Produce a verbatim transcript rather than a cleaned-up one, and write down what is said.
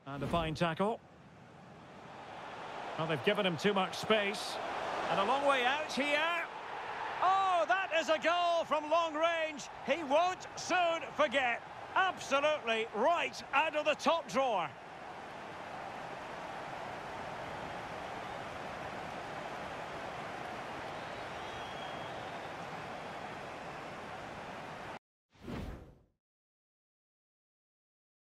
And a fine tackle. Well, they've given him too much space. And a long way out here. Oh, that is a goal from long range. He won't soon forget. Absolutely right out of the top drawer.